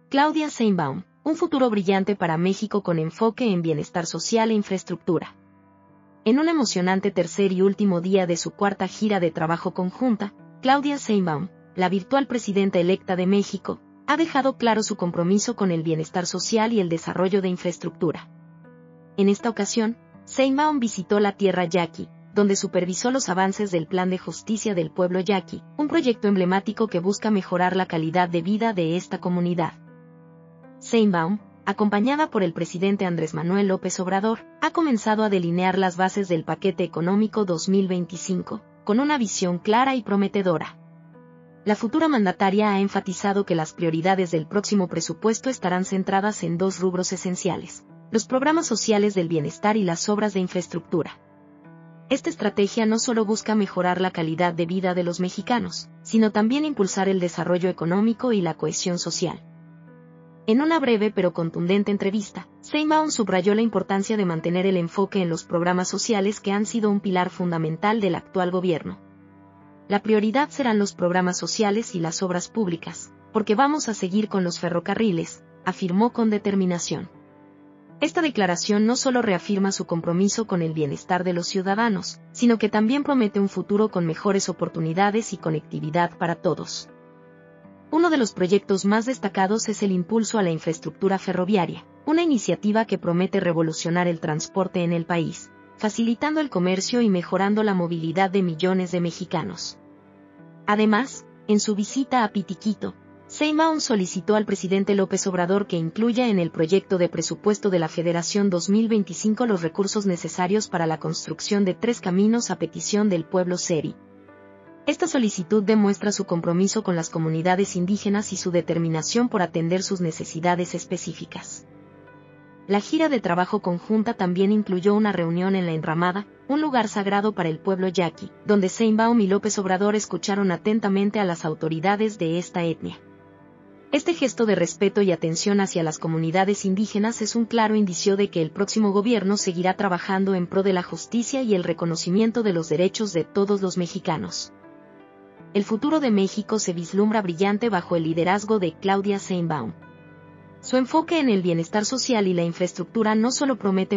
Claudia Sheinbaum, un futuro brillante para México con enfoque en bienestar social e infraestructura. En un emocionante tercer y último día de su cuarta gira de trabajo conjunta, Claudia Sheinbaum, la virtual presidenta electa de México, ha dejado claro su compromiso con el bienestar social y el desarrollo de infraestructura. En esta ocasión, Sheinbaum visitó la Tierra Yaqui, donde supervisó los avances del Plan de Justicia del Pueblo Yaqui, un proyecto emblemático que busca mejorar la calidad de vida de esta comunidad. Sheinbaum, acompañada por el presidente Andrés Manuel López Obrador, ha comenzado a delinear las bases del paquete económico 2025, con una visión clara y prometedora. La futura mandataria ha enfatizado que las prioridades del próximo presupuesto estarán centradas en dos rubros esenciales: los programas sociales del bienestar y las obras de infraestructura. Esta estrategia no solo busca mejorar la calidad de vida de los mexicanos, sino también impulsar el desarrollo económico y la cohesión social. En una breve pero contundente entrevista, Sheinbaum subrayó la importancia de mantener el enfoque en los programas sociales que han sido un pilar fundamental del actual gobierno. La prioridad serán los programas sociales y las obras públicas, porque vamos a seguir con los ferrocarriles, afirmó con determinación. Esta declaración no solo reafirma su compromiso con el bienestar de los ciudadanos, sino que también promete un futuro con mejores oportunidades y conectividad para todos. Uno de los proyectos más destacados es el impulso a la infraestructura ferroviaria, una iniciativa que promete revolucionar el transporte en el país, facilitando el comercio y mejorando la movilidad de millones de mexicanos. Además, en su visita a Pitiquito, Sheinbaum solicitó al presidente López Obrador que incluya en el proyecto de presupuesto de la Federación 2025 los recursos necesarios para la construcción de 3 caminos a petición del pueblo seri. Esta solicitud demuestra su compromiso con las comunidades indígenas y su determinación por atender sus necesidades específicas. La gira de trabajo conjunta también incluyó una reunión en La Enramada, un lugar sagrado para el pueblo yaqui, donde Sheinbaum y López Obrador escucharon atentamente a las autoridades de esta etnia. Este gesto de respeto y atención hacia las comunidades indígenas es un claro indicio de que el próximo gobierno seguirá trabajando en pro de la justicia y el reconocimiento de los derechos de todos los mexicanos. El futuro de México se vislumbra brillante bajo el liderazgo de Claudia Sheinbaum. Su enfoque en el bienestar social y la infraestructura no solo promete